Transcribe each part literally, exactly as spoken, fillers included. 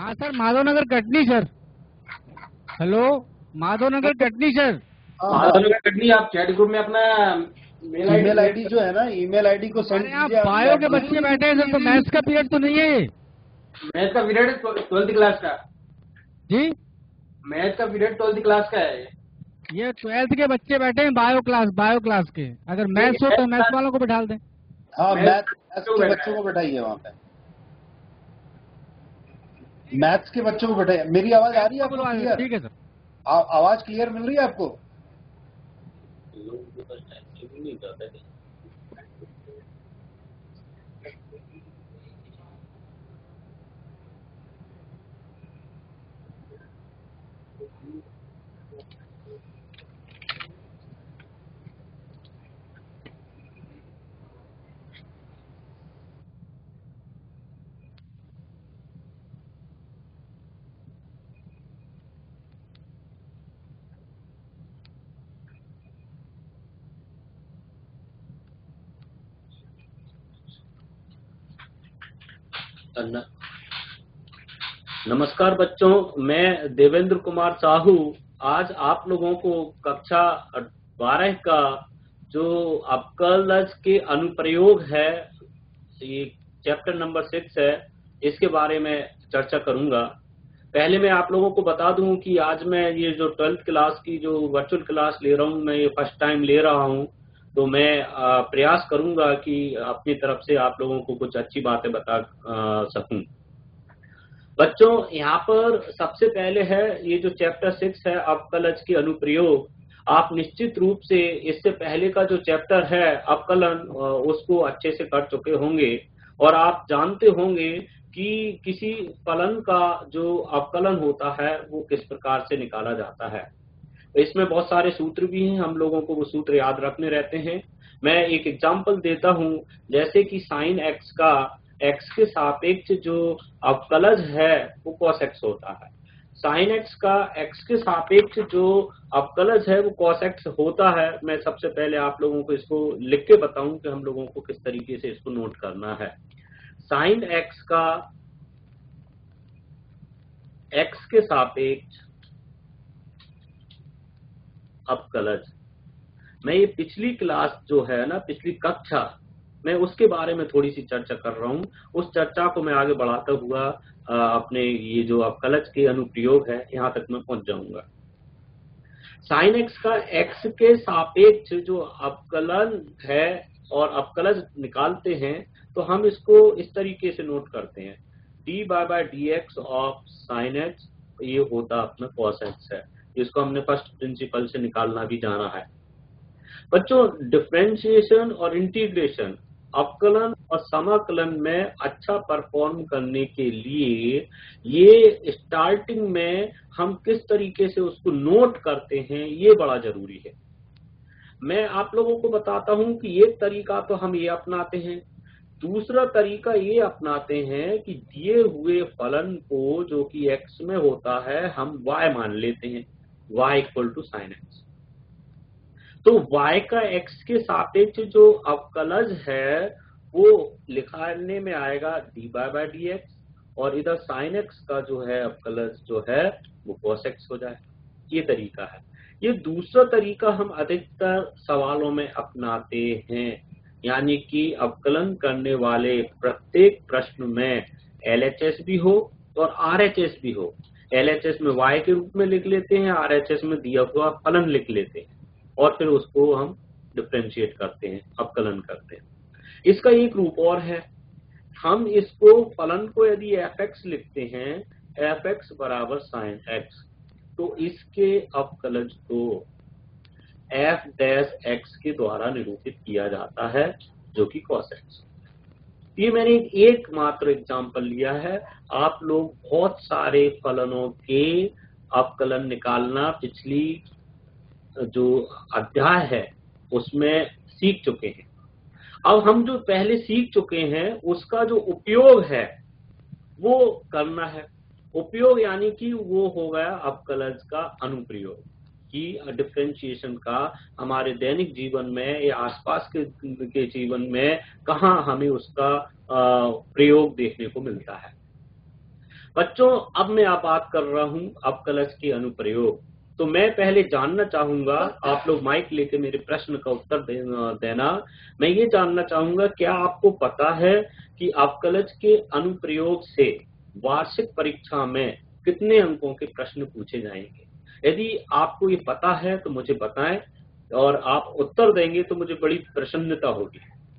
हाँ sir, Madhavnagar Katni sir. Hello, Madhavnagar Katni sir. Madhavnagar Katni. आप chat group में अपना ईमेल आईडी जो है ना, ईमेल आईडी को सेंड कीजिए। आप बायो के बच्चे बैठे हैं सर, तो मैथ्स का पीरियड तो नहीं है ये? मैथ का पीरियड ट्वेल्थ क्लास का जी, मैथ का पीरियड ट्वेल्थ क्लास का है। ये ट्वेल्थ के बच्चे बैठे हैं बायो क्लास बायो क्लास के। अगर मैथ्स हो तो मैथ्स वालों को बैठा दें। हाँ, मैथ के बच्चों को बैठाइए वहाँ पे। मैथ्स के बच्चों को बैठाइए। मेरी आवाज आ रही है आपको क्लियर? ठीक है सर। आवाज क्लियर मिल रही है आपको? नमस्कार बच्चों, मैं देवेंद्र कुमार साहू आज आप लोगों को कक्षा बारह का जो अपकलज के अनुप्रयोग है, ये चैप्टर नंबर सिक्स है, इसके बारे में चर्चा करूंगा। पहले मैं आप लोगों को बता दूं कि आज मैं ये जो ट्वेल्थ क्लास की जो वर्चुअल क्लास ले रहा हूं, मैं ये फर्स्ट टाइम ले रहा हूं, तो मैं प्रयास करूंगा कि अपनी तरफ से आप लोगों को कुछ अच्छी बातें बता सकूं। बच्चों, यहाँ पर सबसे पहले है ये जो चैप्टर सिक्स है अपकलज के अनुप्रयोग। आप निश्चित रूप से इससे पहले का जो चैप्टर है अपकलन, उसको अच्छे से कर चुके होंगे और आप जानते होंगे कि किसी फलन का जो अपकलन होता है वो किस प्रकार से निकाला जाता है। इसमें बहुत सारे सूत्र भी हैं, हम लोगों को वो सूत्र याद रखने रहते हैं। मैं एक एग्जांपल देता हूं, जैसे कि साइन एक्स का एक्स के सापेक्ष जो अवकलज है वो कॉस एक्स होता है। साइन एक्स का एक्स के सापेक्ष जो अवकलज है वो कॉस एक्स होता है। मैं सबसे पहले आप लोगों को इसको लिख के बताऊं कि हम लोगों को किस तरीके से इसको नोट करना है। साइन एक्स का एक्स के सापेक्ष अपकलज, मैं ये पिछली क्लास जो है ना, पिछली कक्षा, मैं उसके बारे में थोड़ी सी चर्चा कर रहा हूँ। उस चर्चा को मैं आगे बढ़ाता हुआ अपने ये जो अपकलज के अनुप्रयोग है यहाँ तक मैं पहुंच जाऊंगा। साइन एक्स का एक्स के सापेक्ष जो अपकलन है और अपकलज निकालते हैं, तो हम इसको इस तरीके से नोट करते हैं, d by by d x of sine x, ये होता अपना कॉस एक्स है। इसको हमने फर्स्ट प्रिंसिपल से निकालना भी जाना है। बच्चों, डिफरेंशिएशन और इंटीग्रेशन, अपकलन और समाकलन में अच्छा परफॉर्म करने के लिए ये स्टार्टिंग में हम किस तरीके से उसको नोट करते हैं, ये बड़ा जरूरी है। मैं आप लोगों को बताता हूं कि एक तरीका तो हम ये अपनाते हैं, दूसरा तरीका ये अपनाते हैं कि दिए हुए फलन को जो कि x में होता है हम y मान लेते हैं, y equal to sine x. तो y का x के सापेक्ष जो अवकलज है वो लिखाने में आएगा d by by d x, और इधर साइन एक्स का जो है अवकलज जो है वो कॉस एक्स हो जाए। ये तरीका है। ये दूसरा तरीका हम अधिकतर सवालों में अपनाते हैं, यानी कि अवकलन करने वाले प्रत्येक प्रश्न में एल एच एस भी हो और आर एच एस भी हो। एल एच एस में y के रूप में लिख लेते हैं, आर एच एस में दिया हुआ फलन लिख लेते हैं और फिर उसको हम डिफरेंशिएट करते हैं, अवकलन करते हैं। इसका एक रूप और है, हम इसको फलन को यदि एफ एक्स लिखते हैं, एफ एक्स बराबर साइन एक्स, तो इसके अवकलज को एफ डैश एक्स के द्वारा निरूपित किया जाता है जो कि कॉस एक्स। ये मैंने एक मात्र एग्जांपल लिया है। आप लोग बहुत सारे फलनों के अवकलन निकालना पिछली जो अध्याय है उसमें सीख चुके हैं। अब हम जो पहले सीख चुके हैं उसका जो उपयोग है वो करना है। उपयोग यानी कि वो हो गया अवकलज का अनुप्रयोग, कि डिफरेंशिएशन का हमारे दैनिक जीवन में या आसपास के, के जीवन में कहाँ हमें उसका प्रयोग देखने को मिलता है। बच्चों अब मैं आप बात कर रहा हूं अपकलज के अनुप्रयोग। तो मैं पहले जानना चाहूंगा, आप लोग माइक लेके मेरे प्रश्न का उत्तर दे, देना। मैं ये जानना चाहूंगा, क्या आपको पता है कि अपकलज के अनुप्रयोग से वार्षिक परीक्षा में कितने अंकों के प्रश्न पूछे जाएंगे? यदि आपको ये पता है तो मुझे बताएं, और आप उत्तर देंगे तो मुझे बड़ी प्रसन्नता होगी।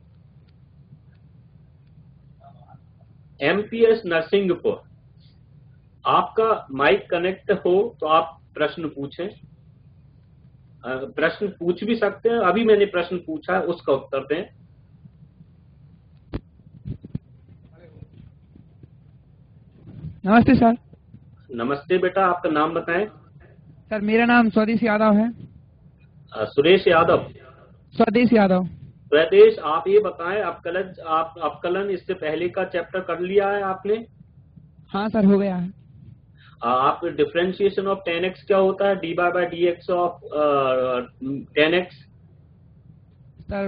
एमपीएस नरसिंहपुर, आपका माइक कनेक्ट हो तो आप प्रश्न पूछें। प्रश्न पूछ भी सकते हैं, अभी मैंने प्रश्न पूछा है उसका उत्तर दें। नमस्ते सर। नमस्ते बेटा, आपका नाम बताएं। सर मेरा नाम स्वदेश यादव है। अ, सुरेश यादव। स्वदेश यादव। स्वदेश, आप ये बताएं, अपकलज आप अपकलन इससे पहले का चैप्टर कर लिया है आपने? हाँ सर, हो गया है। आप डिफरेंशिएशन ऑफ टेन एक्स क्या होता है? D by by d x of tan x. Sir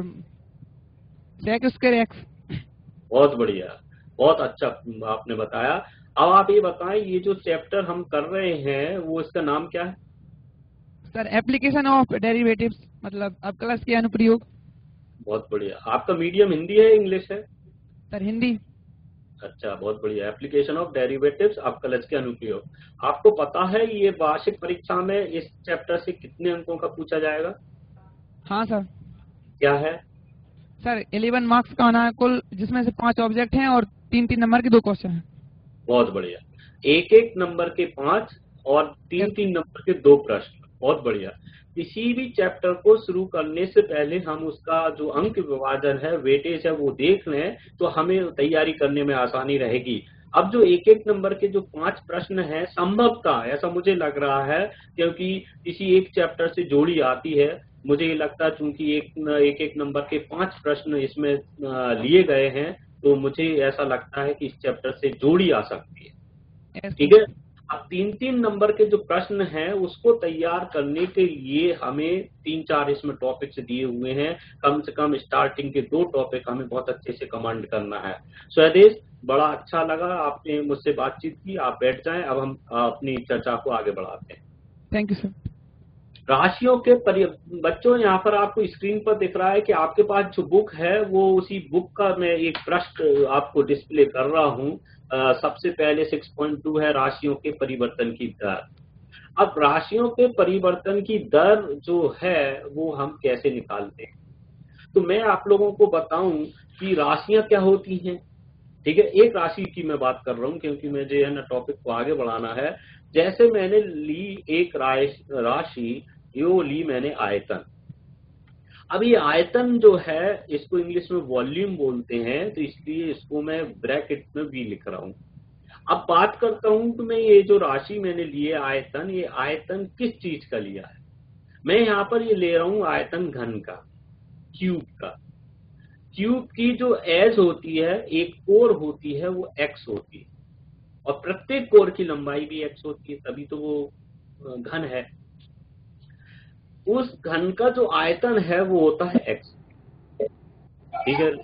sec square x. बहुत बढ़िया, बहुत अच्छा आपने बताया। अब आप ये बताएं, ये जो चैप्टर हम कर रहे हैं वो इसका नाम क्या है? सर एप्लीकेशन ऑफ डेरिवेटिव्स, मतलब अपकलज के अनुप्रयोग। बहुत बढ़िया। आपका मीडियम हिंदी है इंग्लिश है? सर हिंदी। अच्छा, बहुत बढ़िया। एप्लीकेशन ऑफ डेरिवेटिव्स अपकलज के अनुप्रयोग। आपको पता है ये वार्षिक परीक्षा में इस चैप्टर से कितने अंकों का पूछा जाएगा? हाँ सर। क्या है? सर इलेवन मार्क्स का होना है कुल, जिसमें से पांच ऑब्जेक्ट हैं और तीन तीन नंबर के दो क्वेश्चन हैं। बहुत बढ़िया। एक एक नंबर के पांच और तीन तीन नंबर के दो प्रश्न। बहुत बढ़िया। किसी भी चैप्टर को शुरू करने से पहले हम उसका जो अंक विभाजन है, वेटेज है, वो देख लें तो हमें तैयारी करने में आसानी रहेगी। अब जो एक एक नंबर के जो पांच प्रश्न हैं, संभवतः ऐसा मुझे लग रहा है, क्योंकि किसी एक चैप्टर से जोड़ी आती है, मुझे ये लगता है चूंकि एक एक, एक नंबर के पांच प्रश्न इसमें लिए गए हैं, तो मुझे ऐसा लगता है कि इस चैप्टर से जोड़ी आ सकती है। ठीक है। अब तीन तीन नंबर के जो प्रश्न हैं उसको तैयार करने के लिए हमें तीन चार इसमें टॉपिक्स दिए हुए हैं। कम से कम स्टार्टिंग के दो टॉपिक हमें बहुत अच्छे से कमांड करना है। स्वदेश, बड़ा अच्छा लगा आपने मुझसे बातचीत की। आप बैठ जाएं, अब हम अपनी चर्चा को आगे बढ़ाते हैं। Thank you sir. राशियों के परि... बच्चों, यहाँ पर आपको स्क्रीन पर दिख रहा है कि आपके पास जो बुक है वो उसी बुक का मैं एक पृष्ठ आपको डिस्प्ले कर रहा हूँ। सबसे पहले सिक्स पॉइंट टू है राशियों के परिवर्तन की दर। अब राशियों के परिवर्तन की दर जो है वो हम कैसे निकालते हैं, तो मैं आप लोगों को बताऊं कि राशियां क्या होती हैं। ठीक है, एक राशि की मैं बात कर रहा हूं क्योंकि मुझे है ना टॉपिक को आगे बढ़ाना है। जैसे मैंने ली एक राशि, यो ली मैंने आयतन। अब ये आयतन जो है इसको इंग्लिश में वॉल्यूम बोलते हैं, तो इसलिए इसको मैं ब्रैकेट में भी लिख रहा हूं। अब बात करता हूं कि मैं ये जो राशि मैंने ली है आयतन, ये आयतन किस चीज का लिया है। मैं यहाँ पर ये ले रहा हूं आयतन घन का, क्यूब का। क्यूब की जो एज होती है, एक कोर होती है, वो एक्स होती है, और प्रत्येक कोर की लंबाई भी एक्स होती है, तभी तो वो घन है। उस घन का जो आयतन है वो होता है एक्स। ठीक है,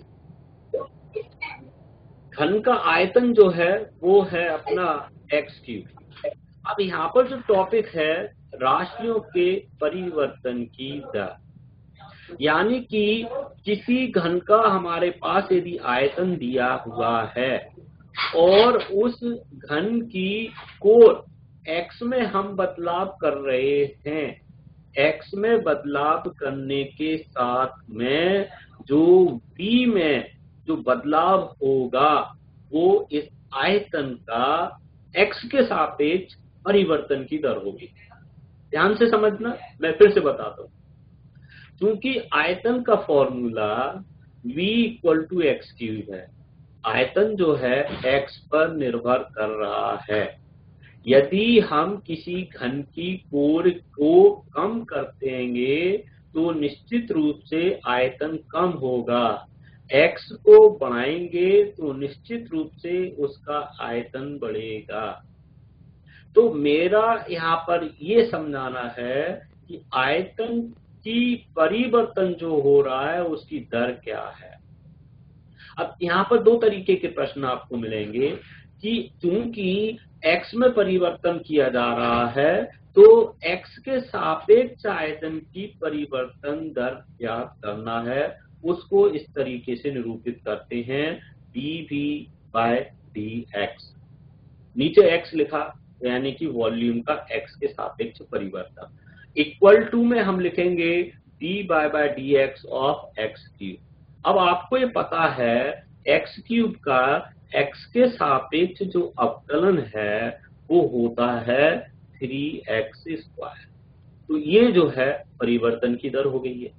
घन का आयतन जो है वो है अपना एक्स क्यूब। अब यहाँ पर जो टॉपिक है राशियों के परिवर्तन की दर, यानी कि किसी घन का हमारे पास यदि आयतन दिया हुआ है और उस घन की कोर एक्स में हम बदलाव कर रहे हैं, एक्स में बदलाव करने के साथ में जो बी में जो बदलाव होगा वो इस आयतन का एक्स के सापेक्ष परिवर्तन की दर होगी। ध्यान से समझना, मैं फिर से बताता हूं। क्योंकि आयतन का formula v equal to x cube है, आयतन जो है एक्स पर निर्भर कर रहा है। यदि हम किसी घन की कोर को कम कर देंगे तो निश्चित रूप से आयतन कम होगा, x को बढ़ाएंगे तो निश्चित रूप से उसका आयतन बढ़ेगा। तो मेरा यहाँ पर ये समझाना है कि आयतन की परिवर्तन जो हो रहा है उसकी दर क्या है। अब यहाँ पर दो तरीके के प्रश्न आपको मिलेंगे कि चूंकि x में परिवर्तन किया जा रहा है तो x के सापेक्ष आयतन की परिवर्तन दर ज्ञात करना है, उसको इस तरीके से निरूपित करते हैं dv बाय dx। नीचे x लिखा यानी कि वॉल्यूम का x के सापेक्ष परिवर्तन, इक्वल टू में हम लिखेंगे d by by dx of x cube. अब आपको ये पता है x क्यूब का x के सापेक्ष जो अवकलन है वो होता है थ्री एक्स स्क्वायर। तो ये जो है परिवर्तन की दर हो गई है,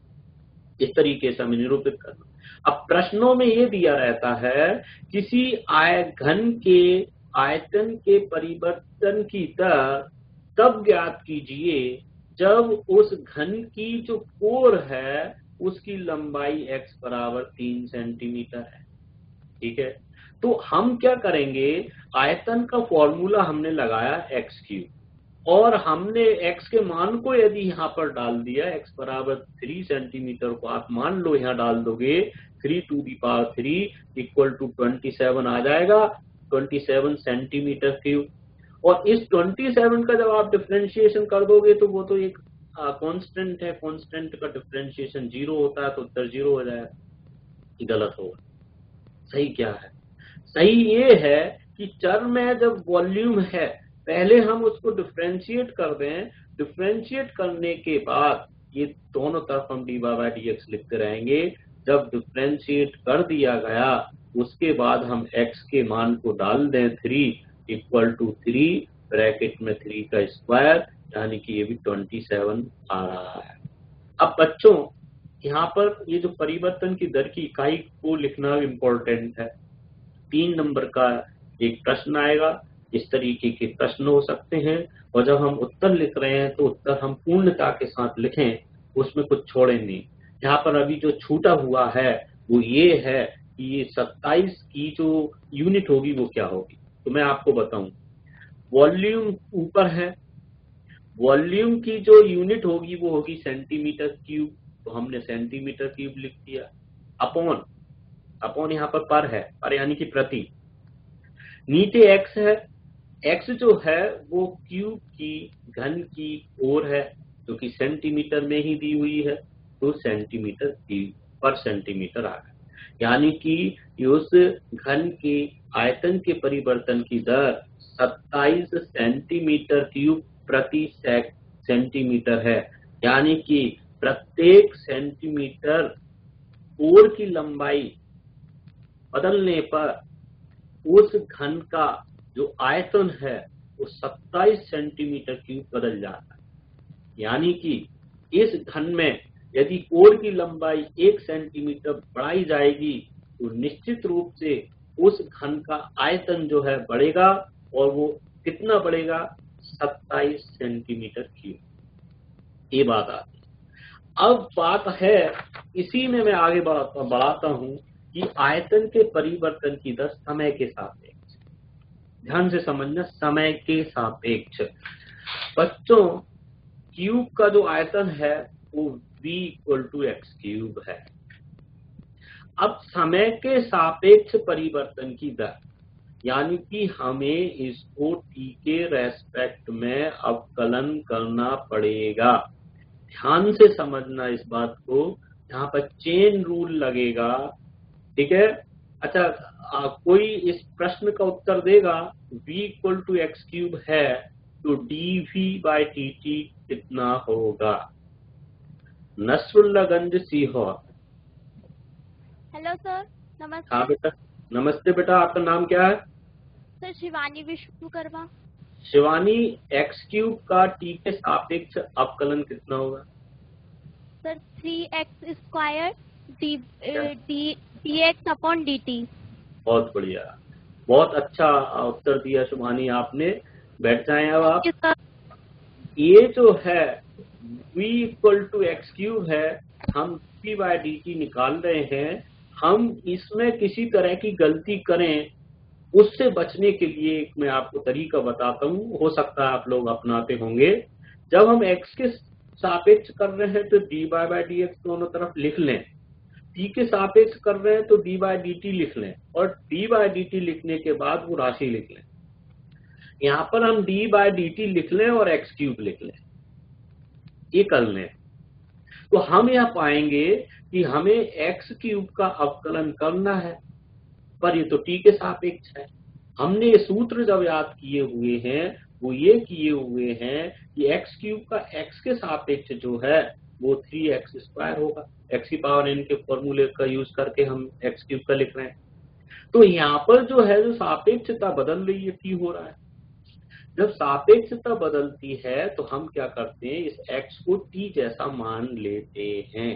इस तरीके से हमें निरूपित करना। अब प्रश्नों में ये दिया रहता है किसी आय घन के आयतन के परिवर्तन की दर तब ज्ञात कीजिए जब उस घन की जो कोर है उसकी लंबाई x बराबर तीन सेंटीमीटर है। ठीक है, तो हम क्या करेंगे, आयतन का फॉर्मूला हमने लगाया एक्स क्यूब और हमने x के मान को यदि यहाँ पर डाल दिया, x बराबर थ्री सेंटीमीटर को आप मान लो यहाँ डाल दोगे, three to the power three equal to twenty seven आ जाएगा, ट्वेंटी सेवन सेंटीमीटर क्यूब। और इस ट्वेंटी सेवन का जब आप डिफरेंशिएशन कर दोगे तो वो तो एक कांस्टेंट है, कांस्टेंट का डिफरेंशिएशन जीरो होता है तो उत्तर जीरो हो जाएगा। गलत होगा, सही क्या है? सही ये है कि चर में जब वॉल्यूम है पहले हम उसको डिफरेंशिएट कर दें, डिफरेंशिएट करने के बाद ये दोनों तरफ हम डी बाई डी एक्स लिखते रहेंगे। जब डिफरेंशिएट कर दिया गया उसके बाद हम x के मान को डाल दें, three equal to three bracket में थ्री का स्क्वायर, यानी कि ये भी ट्वेंटी सेवन आ रहा है। अब बच्चों यहाँ पर ये जो परिवर्तन की दर की इकाई को लिखना इम्पोर्टेंट है। तीन नंबर का एक प्रश्न आएगा, इस तरीके के प्रश्न हो सकते हैं और जब हम उत्तर लिख रहे हैं तो उत्तर हम पूर्णता के साथ लिखें, उसमें कुछ छोड़े नहीं। यहाँ पर अभी जो छूटा हुआ है वो ये है कि ये सत्ताईस की जो यूनिट होगी वो क्या होगी। तो मैं आपको बताऊं, वॉल्यूम ऊपर है, वॉल्यूम की जो यूनिट होगी वो होगी सेंटीमीटर क्यूब, तो हमने सेंटीमीटर क्यूब लिख दिया। अपॉन अपॉन यहाँ पर पर है, पर यानी कि प्रति। नीचे एक्स है, एक्स जो है वो क्यूब की घन की ओर है जो कि सेंटीमीटर में ही दी हुई है, तो सेंटीमीटर क्यूब पर सेंटीमीटर आ गया। यानी कि उस घन के आयतन के परिवर्तन की दर सत्ताईस सेंटीमीटर क्यूब प्रति सेंटीमीटर है। यानी कि प्रत्येक सेंटीमीटर कोर की लंबाई बदलने पर उस घन का जो आयतन है वो सत्ताईस सेंटीमीटर क्यूब बदल जाता है। यानी कि इस घन में यदि कोर की लंबाई एक सेंटीमीटर बढ़ाई जाएगी तो निश्चित रूप से उस घन का आयतन जो है बढ़ेगा, और वो कितना बढ़ेगा, सत्ताईस सेंटीमीटर क्यूब। ये बात आती है। अब बात है, इसी में मैं आगे बढ़ाता बढ़ाता हूं कि आयतन के परिवर्तन की दर समय के सापेक्ष। ध्यान से समझना, समय के सापेक्ष। बच्चों क्यूब का जो आयतन है वो v equal to x cube है। अब समय के सापेक्ष परिवर्तन की दर, यानी कि हमें इसको t के रेस्पेक्ट में अवकलन करना पड़ेगा। ध्यान से समझना इस बात को, यहाँ पर चेन रूल लगेगा। ठीक है, अच्छा आ, कोई इस प्रश्न का उत्तर देगा v equal to x cube है तो dv बाई टी टी कितना होगा? नसरुल्लागंज सीहोर। हेलो सर, नमस्ते। हाँ बेटा, नमस्ते बेटा, आपका नाम क्या है? Sir Shivani Vishwakarma. Shivani, x cube का टी के सापेक्ष अवकलन कितना होगा? Sir three x square d d d x upon d t. बहुत बढ़िया, बहुत अच्छा उत्तर दिया शिवानी आपने। बैठ जाएं अब आप। ये जो है v equal to x cube है, हम p बाय डी टी निकाल रहे हैं। हम इसमें किसी तरह की गलती करें उससे बचने के लिए एक मैं आपको तरीका बताता हूँ, हो सकता है आप लोग अपनाते होंगे। जब हम x के सापेक्ष कर रहे हैं तो d by by d x दोनों तरफ लिख लें, टी के सापेक्ष कर रहे हैं तो डी बाय डी टी लिख लें, और डी बाय डी टी लिखने के बाद वो राशि लिख लें। यहाँ पर हम डी बाय डी टी लिख लें और एक्स क्यूब लिख लें, ये कर लें, तो हम यह पाएंगे कि हमें एक्स क्यूब का अवकलन करना है, पर ये तो टी के सापेक्ष है। हमने ये सूत्र जब याद किए हुए हैं वो ये किए हुए हैं कि एक्स क्यूब का एक्स के सापेक्ष जो है वो थ्री एक्स स्क्वायर होगा। एक्स की पावर एन के फॉर्मूले का यूज करके हम एक्स क्यूब का लिख रहे हैं। तो यहाँ पर जो है जो सापेक्षता बदल रही है, टी हो रहा है। जब सापेक्षता बदलती है तो हम क्या करते हैं, इस x को t जैसा मान लेते हैं,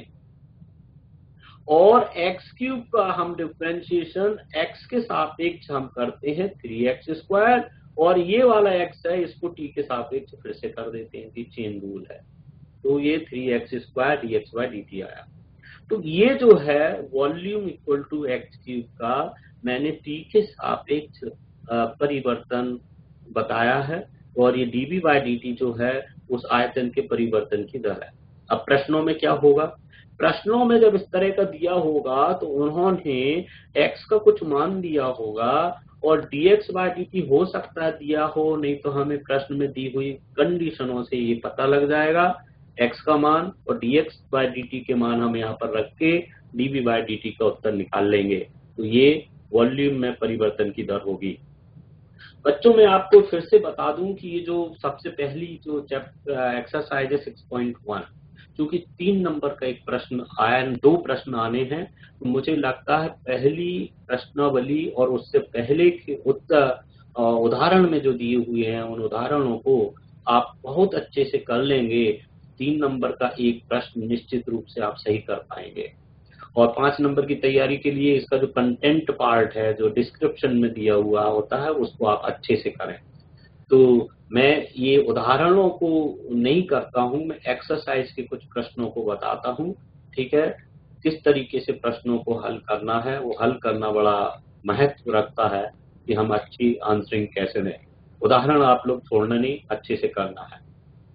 और x क्यूब का हम डिफरेंशिएशन x के सापेक्ष हम करते हैं थ्री एक्स स्क्वायर, और ये वाला x है इसको t के सापेक्ष फिर से कर देते हैं, चेन रूल है। तो ये three x square d x by d t आया। तो ये जो है volume equal to x cube का मैंने t के सापेक्ष परिवर्तन बताया है, और ये dB बाई dt जो है उस आयतन के परिवर्तन की दर है। अब प्रश्नों में क्या होगा, प्रश्नों में जब इस तरह का दिया होगा तो उन्होंने x का कुछ मान दिया होगा, और dx बाई dt हो सकता है दिया हो, नहीं तो हमें प्रश्न में दी हुई कंडीशनों से ये पता लग जाएगा x का मान, और dx बाई dt के मान हम यहाँ पर रख के dB बाई dt का उत्तर निकाल लेंगे। तो ये वॉल्यूम में परिवर्तन की दर होगी। बच्चों मैं आपको फिर से बता दूं कि ये जो सबसे पहली जो चैप्टर एक्सरसाइज है सिक्स पॉइंट वन, क्योंकि तीन नंबर का एक प्रश्न आया, दो प्रश्न आने हैं, तो मुझे लगता है पहली प्रश्नावली और उससे पहले के उत्तर उदाहरण में जो दिए हुए हैं उन उदाहरणों को आप बहुत अच्छे से कर लेंगे। तीन नंबर का एक प्रश्न निश्चित रूप से आप सही कर पाएंगे। और पांच नंबर की तैयारी के लिए इसका जो कंटेंट पार्ट है, जो डिस्क्रिप्शन में दिया हुआ होता है, उसको आप अच्छे से करें। तो मैं ये उदाहरणों को नहीं करता हूं, मैं एक्सरसाइज के कुछ प्रश्नों को बताता हूं, ठीक है। किस तरीके से प्रश्नों को हल करना है, वो हल करना बड़ा महत्व रखता है कि हम अच्छी आंसरिंग कैसे दें। उदाहरण आप लोग छोड़ना नहीं, अच्छे से करना है।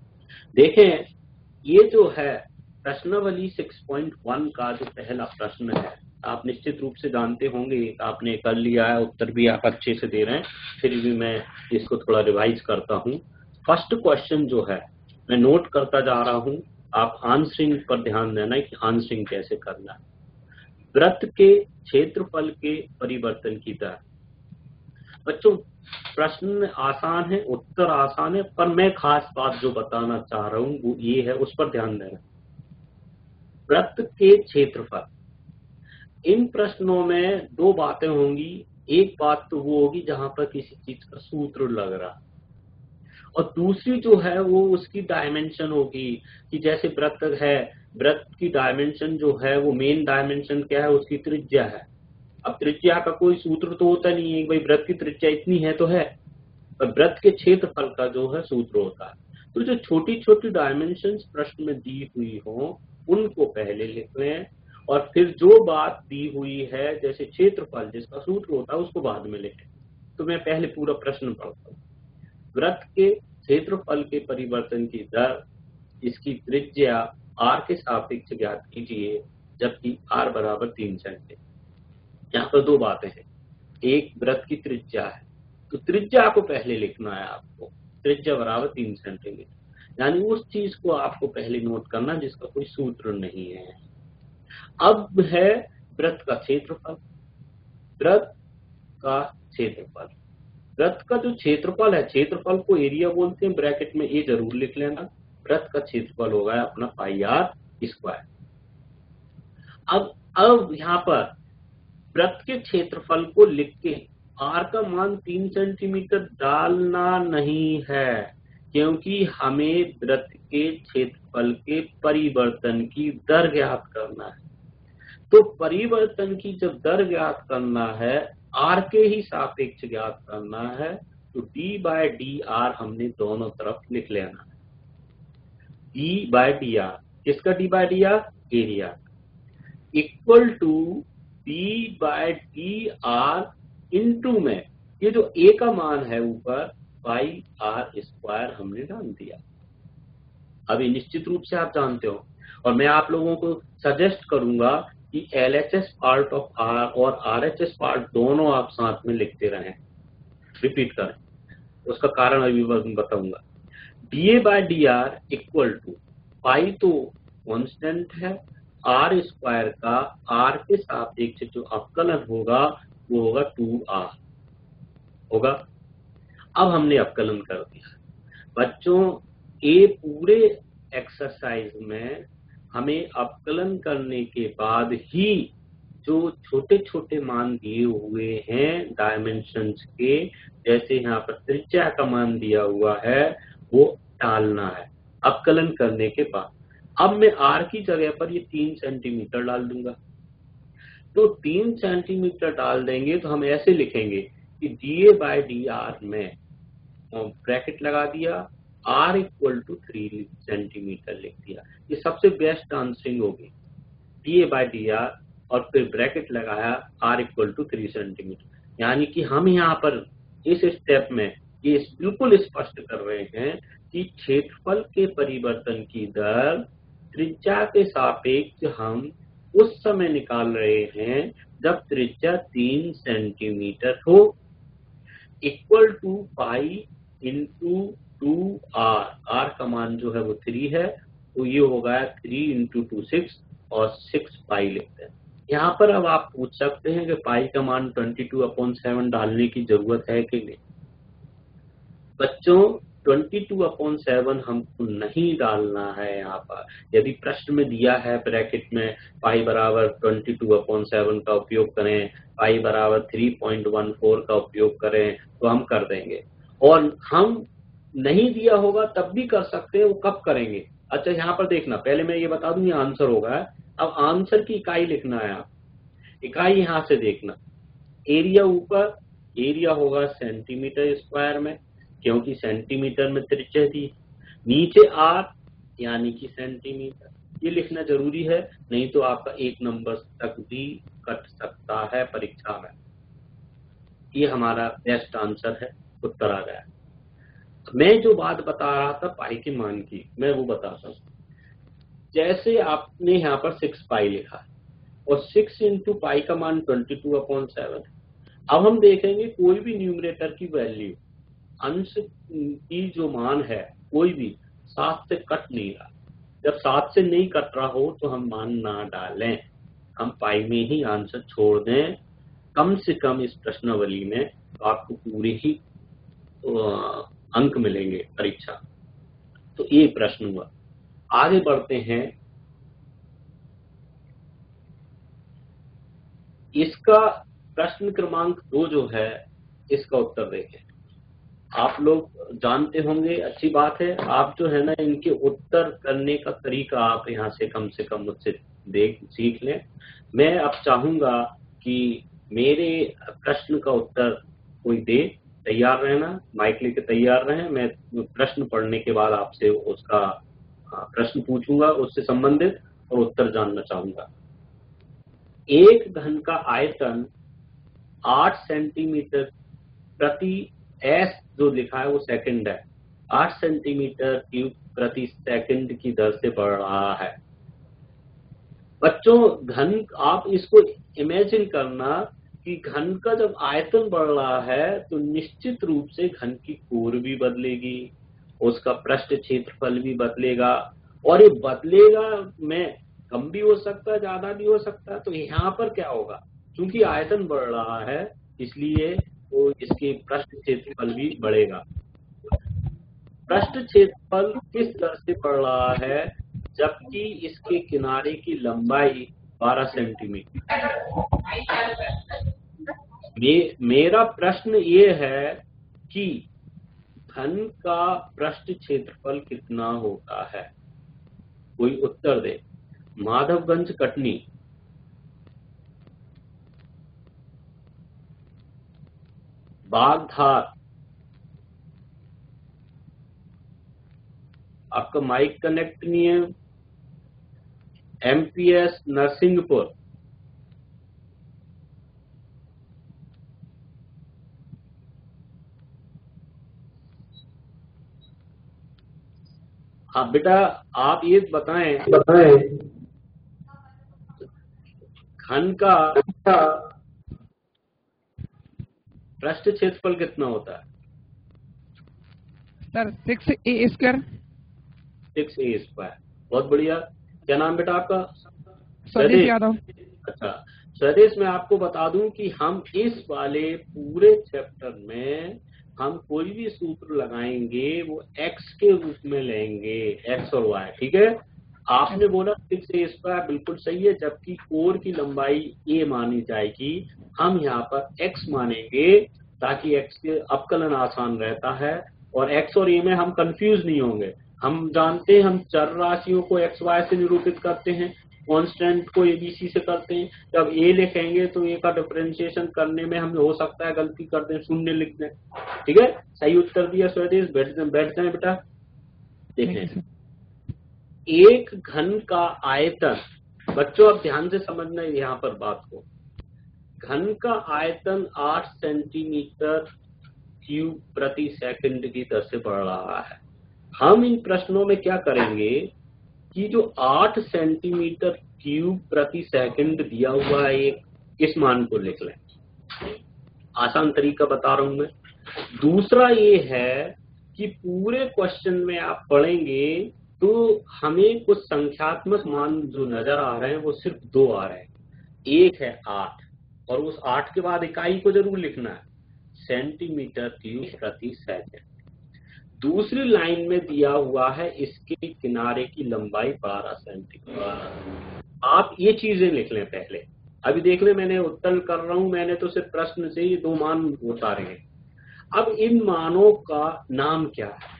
देखें, ये जो है प्रश्नावली सिक्स पॉइंट वन का जो पहला प्रश्न है, आप निश्चित रूप से जानते होंगे, आपने कर लिया है, उत्तर भी आप अच्छे से दे रहे हैं, फिर भी मैं इसको थोड़ा रिवाइज करता हूं। फर्स्ट क्वेश्चन जो है मैं नोट करता जा रहा हूं, आप आंसरिंग पर ध्यान देना है कि आंसरिंग कैसे करना है। वृत्त के क्षेत्रफल के परिवर्तन की दर। बच्चों प्रश्न आसान है, उत्तर आसान है, पर मैं खास बात जो बताना चाह रहा हूं वो ये है, उस पर ध्यान देना। वृत्त के क्षेत्रफल, इन प्रश्नों में दो बातें होंगी। एक बात तो वो होगी जहां पर किसी चीज का सूत्र लग रहा, और दूसरी जो है वो उसकी डायमेंशन होगी कि जैसे वृत्त है, वृत्त की डायमेंशन जो है वो मेन डायमेंशन क्या है, उसकी त्रिज्या है। अब त्रिज्या का कोई सूत्र तो होता नहीं है, भाई वृत्त की त्रिज्या इतनी है तो है, पर वृत्त के क्षेत्रफल का जो है सूत्र होता है। तो जो छोटी छोटी डायमेंशन प्रश्न में दी हुई हो उनको पहले लिख लें, और फिर जो बात दी हुई है जैसे क्षेत्रफल जिसका सूत्र होता है उसको बाद में लिखें। तो मैं पहले पूरा प्रश्न पढ़ता हूँ। वृत्त के क्षेत्रफल के परिवर्तन की दर, इसकी त्रिज्या r के सापेक्ष ज्ञात कीजिए, जबकि r बराबर तीन सेंटीमीटर। यहाँ पर दो बातें हैं, एक वृत्त की त्रिज्या है, तो त्रिज्या को पहले लिखना है आपको, त्रिज्या बराबर तीन सेंटीमीटर, यानी उस चीज को आपको पहले नोट करना जिसका कोई सूत्र नहीं है। अब है वृत्त का क्षेत्रफल। वृत्त का क्षेत्रफल, वृत्त का जो क्षेत्रफल है, क्षेत्रफल को एरिया बोलते हैं, ब्रैकेट में ए जरूर लिख लेना। वृत्त का क्षेत्रफल होगा अपना पाई आर स्क्वायर। अब अब यहाँ पर वृत्त के क्षेत्रफल को लिख के आर का मान तीन सेंटीमीटर डालना नहीं है, क्योंकि हमें वृत्त के क्षेत्रफल के परिवर्तन की दर ज्ञात करना है। तो परिवर्तन की जब दर ज्ञात करना है, आर के ही सापेक्ष ज्ञात करना है, तो डी बाय डी आर हमने दोनों तरफ लिख लेना है। डी बाय डी आर, किसका d by d r, area, equal to d by d r into में ये जो ए का मान है ऊपर पाई आर स्क्वायर हमने डाल दिया। अभी निश्चित रूप से आप जानते हो, और मैं आप लोगों को सजेस्ट करूंगा कि L H S part of r और आर एच एस पार्ट दोनों आप साथ में लिखते रहें, रिपीट करें। उसका कारण अभी मैं बताऊंगा। D a by d r equal to, pi तो कांस्टेंट है, आर स्क्वायर का आर के सापेक्ष जो अवकलन होगा वो होगा टू आर होगा। अब हमने अवकलन कर दिया बच्चों। ये पूरे एक्सरसाइज में हमें अवकलन करने के बाद ही जो छोटे छोटे मान दिए हुए हैं डायमेंशंस के, जैसे यहाँ पर त्रिज्या का मान दिया हुआ है, वो डालना है अवकलन करने के बाद। अब मैं आर की जगह पर ये तीन सेंटीमीटर डाल दूंगा। तो तीन सेंटीमीटर डाल देंगे तो हम ऐसे लिखेंगे कि d a by d r में ब्रैकेट लगा दिया, r equal to three centimetre लिख दिया। ये सबसे बेस्ट आंसरिंग होगी, d a by d r और फिर ब्रैकेट लगाया r equal to three centimetre. यानी कि हम यहाँ पर इस स्टेप में ये बिल्कुल स्पष्ट कर रहे हैं कि क्षेत्रफल के परिवर्तन की दर त्रिज्या के सापेक्ष हम उस समय निकाल रहे हैं जब त्रिज्या तीन सेंटीमीटर हो, equal to pi into two r. R का मान जो है वो थ्री है, तो ये होगा थ्री इंटू टू सिक्स और सिक्स पाई लिखते हैं। यहाँ पर अब आप पूछ सकते हैं कि पाई का मान ट्वेंटी टू अपॉन सेवन डालने की जरूरत है कि नहीं। बच्चों ट्वेंटी टू अपॉन सेवन हमको नहीं डालना है यहाँ पर। यदि प्रश्न में दिया है ब्रैकेट में पाई बराबर ट्वेंटी टू अपॉन सेवन का उपयोग करें, पाई बराबर थ्री पॉइंट वन फोर का उपयोग करें, तो हम कर देंगे। और हम नहीं दिया होगा तब भी कर सकते हैं, वो कब करेंगे। अच्छा यहाँ पर देखना, पहले मैं ये बता दूं ये आंसर होगा। अब आंसर की इकाई लिखना है आप, इकाई यहाँ से देखना, एरिया ऊपर, एरिया होगा सेंटीमीटर स्क्वायर में क्योंकि सेंटीमीटर में त्रिज्या थी, नीचे आर यानी कि सेंटीमीटर। ये लिखना जरूरी है, नहीं तो आपका एक नंबर तक भी कट सकता है परीक्षा में। ये हमारा बेस्ट आंसर है, उत्तर आ गया। मैं जो बात बता रहा था पाई के मान की, मैं वो बताता हूँ। जैसे आपने यहाँ पर सिक्स पाई लिखा और सिक्स इंटू पाई का मान ट्वेंटी टू अपॉन सेवन। अब हम देखेंगे कोई भी न्यूमरेटर की वैल्यू, अंश की जो मान है कोई भी सात से कट नहीं रहा। जब सात से नहीं कट रहा हो तो हम मान ना डालें, हम पाई में ही आंसर छोड़ दें। कम से कम इस प्रश्नावली में तो आपको पूरे ही अंक मिलेंगे परीक्षा। तो ये प्रश्न हुआ। आगे बढ़ते हैं। इसका प्रश्न क्रमांक दो जो है, इसका उत्तर देखें। आप लोग जानते होंगे, अच्छी बात है। आप जो है ना इनके उत्तर करने का तरीका आप यहाँ से कम से कम मुझसे देख सीख लें। मैं अब चाहूंगा कि मेरे प्रश्न का उत्तर कोई दे, तैयार रहना, माइक लेके तैयार रहें। मैं प्रश्न पढ़ने के बाद आपसे उसका प्रश्न पूछूंगा उससे संबंधित और उत्तर जानना चाहूंगा। एक घन का आयतन आठ सेंटीमीटर प्रति, एस जो लिखा है वो सेकंड है, आठ सेंटीमीटर क्यूब प्रति सेकंड की दर से बढ़ रहा है। बच्चों घन, आप इसको इमेजिन करना कि घन का जब आयतन बढ़ रहा है तो निश्चित रूप से घन की कोर भी बदलेगी, उसका पृष्ठ क्षेत्रफल भी बदलेगा, और ये बदलेगा में कम भी हो सकता है, ज्यादा भी हो सकता है। तो यहाँ पर क्या होगा, क्योंकि आयतन बढ़ रहा है इसलिए तो इसके पृष्ठ क्षेत्रफल भी बढ़ेगा। पृष्ठ क्षेत्रफल किस दर से बढ़ रहा है, जबकि इसके किनारे की लंबाई बारह सेंटीमीटर। मे, मेरा प्रश्न ये है कि घन का पृष्ठ क्षेत्रफल कितना होता है, कोई उत्तर दे। माधवगंज कटनी, बागधार, आपका माइक कनेक्ट नहीं है। एमपीएस नरसिंहपुर, हाँ बेटा आप ये बताएं बताएं घन का पृष्ठ क्षेत्रफल कितना होता है? Sir six a square. Six a square. बहुत बढ़िया। क्या नाम बेटा आपका? स्वदेश यादव। अच्छा स्वदेश, मैं आपको बता दूं कि हम इस वाले पूरे चैप्टर में हम कोई भी सूत्र लगाएंगे वो एक्स के रूप में लेंगे, एक्स और वाई। ठीक है, आपने बोला सिक्स ए स्क्वायर, बिल्कुल सही है, जबकि कोर की लंबाई ए मानी जाएगी, हम यहाँ पर एक्स मानेंगे ताकि एक्स के अवकलन आसान रहता है और एक्स और ए में हम कंफ्यूज नहीं होंगे। हम जानते हैं हम चर राशियों को एक्स वाई से निरूपित करते हैं, कांस्टेंट को एबीसी से करते हैं। जब ए लिखेंगे तो ए का डिफरेंशिएशन करने में हमें हो सकता है गलती कर दें, शून्य लिख दें। ठीक है, सही उत्तर दिया स्वदेश। बैठ बैठ जाए बेटा। देखें, एक घन का आयतन, बच्चों अब ध्यान से समझना है यहाँ पर बात को। घन का आयतन आठ सेंटीमीटर क्यूब प्रति सेकंड की दर से बढ़ रहा है। हम इन प्रश्नों में क्या करेंगे कि जो आठ सेंटीमीटर क्यूब प्रति सेकंड दिया हुआ है एक, इस मान को लिख लें। आसान तरीका बता रहा हूं मैं। दूसरा ये है कि पूरे क्वेश्चन में आप पढ़ेंगे तो हमें कुछ संख्यात्मक मान जो नजर आ रहे हैं वो सिर्फ दो आ रहे हैं। एक है आठ और उस आठ के बाद इकाई को जरूर लिखना है, सेंटीमीटर क्यूब प्रति सेकंड। दूसरी लाइन में दिया हुआ है इसके किनारे की लंबाई बारह सेंटीमीटर। आप ये चीजें लिख लें पहले। अभी देख लें, मैंने उत्तर कर रहा हूं, मैंने तो सिर्फ प्रश्न से ही दो मान उतारे हैं। अब इन मानों का नाम क्या है,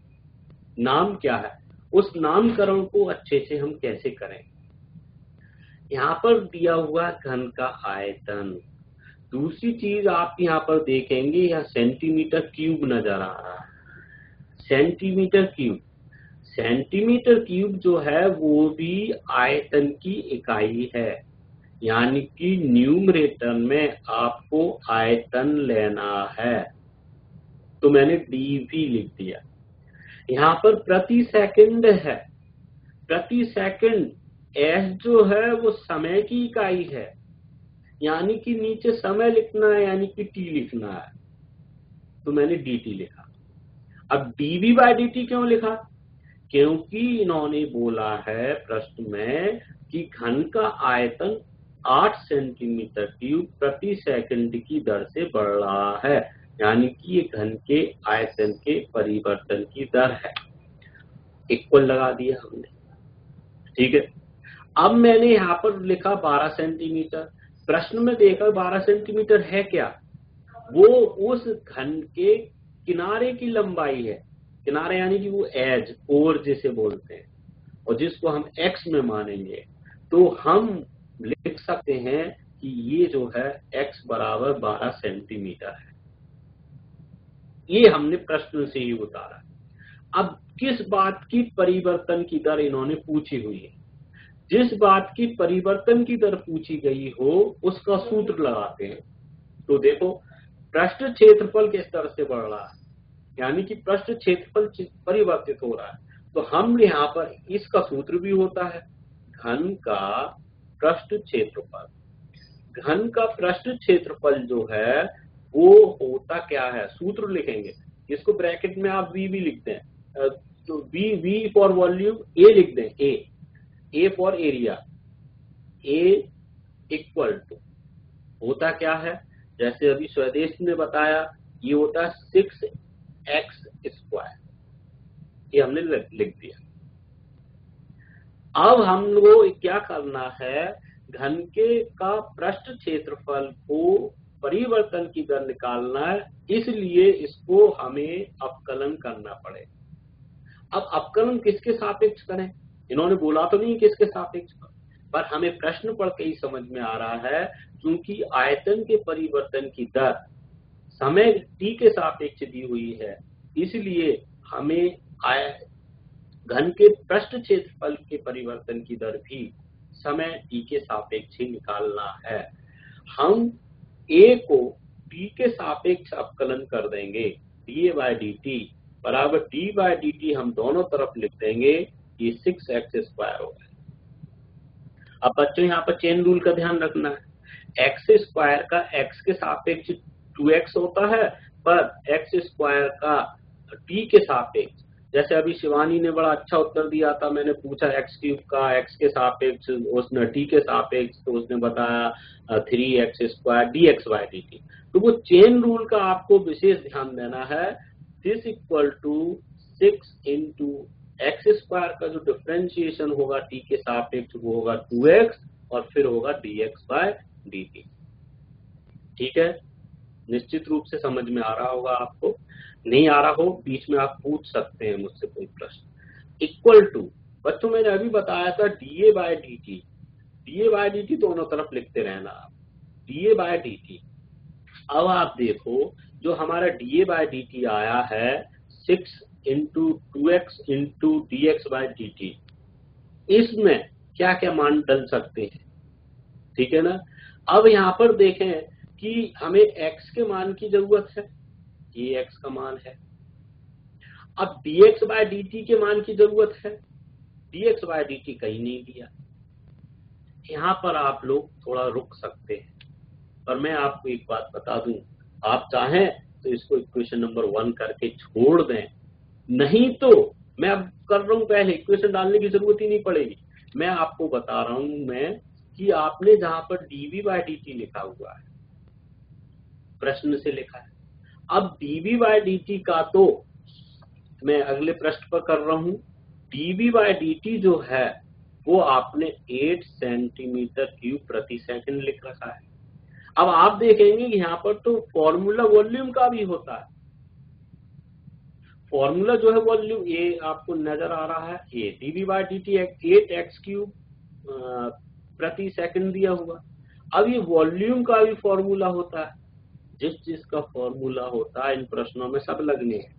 नाम क्या है, उस नामकरण को अच्छे से हम कैसे करें। यहाँ पर दिया हुआ घन का आयतन। दूसरी चीज आप यहाँ पर देखेंगे, यहाँ सेंटीमीटर क्यूब नजर आ रहा है, सेंटीमीटर क्यूब। सेंटीमीटर क्यूब जो है वो भी आयतन की इकाई है, यानी कि न्यूमरेटर में आपको आयतन लेना है, तो मैंने डीवी लिख दिया। यहाँ पर प्रति सेकंड है, प्रति सेकंड एस जो है वो समय की इकाई है, यानी कि नीचे समय लिखना है, यानी कि टी लिखना है, तो मैंने डी लिखा। अब डीवी बाय डी टी क्यों लिखा? क्योंकि इन्होंने बोला है प्रश्न में कि घन का आयतन आठ सेंटीमीटर क्यूब प्रति सेकंड की दर से बढ़ रहा है, यानी कि ये घन के आयतन के परिवर्तन की दर है। इक्वल लगा दिया हमने। ठीक है, अब मैंने यहाँ पर लिखा बारह सेंटीमीटर। प्रश्न में देखा बारह सेंटीमीटर है क्या, वो उस घन के किनारे की लंबाई है। किनारे यानी कि वो एज, कोर जिसे बोलते हैं, और जिसको हम एक्स में मानेंगे, तो हम लिख सकते हैं कि ये जो है एक्स बराबर बारह सेंटीमीटर है। ये हमने प्रश्न से ही उतारा। अब किस बात की परिवर्तन की दर इन्होंने पूछी हुई है, जिस बात की परिवर्तन की दर पूछी गई हो उसका सूत्र लगाते हैं। तो देखो, पृष्ठ क्षेत्रफल किस तरह से बढ़ रहा है, यानी कि पृष्ठ क्षेत्रफल परिवर्तित हो रहा है, तो हम यहाँ पर इसका सूत्र भी होता है घन का पृष्ठ क्षेत्रफल। घन का पृष्ठ क्षेत्रफल जो है वो होता क्या है, सूत्र लिखेंगे, इसको ब्रैकेट में आप वी भी लिखते हैं, तो v v for volume, a लिख दें, a a for area, a equal to होता क्या है, जैसे अभी स्वदेश ने बताया, ये होता है सिक्स एक्स स्क्वायर, ये हमने लिख दिया। अब हम लोगों को क्या करना है, घन के का पृष्ठ क्षेत्रफल को परिवर्तन की दर निकालना है, इसलिए इसको हमें अवकलन करना पड़ेगा। अब अवकलन किसके सापेक्ष करें, इन्होंने बोला तो नहीं किसके सापेक्ष, पर हमें प्रश्न पढ़ के ही समझ में आ रहा है, क्योंकि आयतन के परिवर्तन की दर समय टी के सापेक्ष दी हुई है, इसलिए हमें घन के पृष्ठ क्षेत्रफल के परिवर्तन की दर भी समय टी के सापेक्ष ही निकालना है। हम ए को टी के सापेक्ष अवकलन कर देंगे, डी बाय डी टी बराबर डी बाय डी टी हम दोनों तरफ लिख देंगे, ये सिक्स एक्स स्क्वायर होगा। अब बच्चों यहाँ पर चेन रूल का ध्यान रखना है। एक्स स्क्वायर का एक्स के सापेक्ष टू एक्स होता है, पर एक्स स्क्वायर का टी के सापेक्ष, जैसे अभी शिवानी ने बड़ा अच्छा उत्तर दिया था, मैंने पूछा एक्स क्यूब का एक्स के सापेक्ष, उसने टी के सापेक्ष, तो उसने बताया three x square d x by d t. तो वो चेन रूल का आपको विशेष ध्यान देना है। This equal to six into x square का जो डिफ्रेंशिएशन होगा टी के सापेक्ष वो होगा टू एक्स और फिर होगा d x by d t. ठीक है, निश्चित रूप से समझ में आ रहा होगा आपको। नहीं आ रहा हो बीच में आप पूछ सकते हैं मुझसे कोई प्रश्न। इक्वल टू बच्चों मैंने अभी बताया था d a by d t, d a by d t दोनों तरफ लिखते रहना आप, d a by d t. अब आप देखो जो हमारा d a by d t आया है six into two x into d x by d t, इसमें क्या क्या मान डल सकते हैं, ठीक है ना। अब यहाँ पर देखें कि हमें x के मान की जरूरत है, ये x का मान है। अब dx बाय dt के मान की जरूरत है, dx बाय dt कहीं नहीं दिया। यहाँ पर आप लोग थोड़ा रुक सकते हैं, पर मैं आपको एक बात बता दूं, आप चाहें तो इसको इक्वेशन नंबर वन करके छोड़ दें, नहीं तो मैं अब कर रहा हूं, पहले इक्वेशन डालने की जरूरत ही नहीं पड़ेगी। मैं आपको बता रहा हूं मैं कि आपने जहां पर dv बाय dt लिखा हुआ है, प्रश्न से लिखा है, अब dv बाय dt का तो मैं अगले पृष्ठ पर कर रहा हूं, dv बाय dt जो है वो आपने एट सेंटीमीटर क्यूब प्रति सेकंड लिख रखा है। अब आप देखेंगे कि यहाँ पर तो फॉर्मूला वॉल्यूम का भी होता है, फॉर्मूला जो है वॉल्यूम, ये आपको नजर आ रहा है, ये dv by dt eight x cube प्रति सेकंड दिया हुआ। अब ये वॉल्यूम का भी फॉर्मूला होता है, जिस चीज का फॉर्मूला होता है इन प्रश्नों में सब लगने हैं।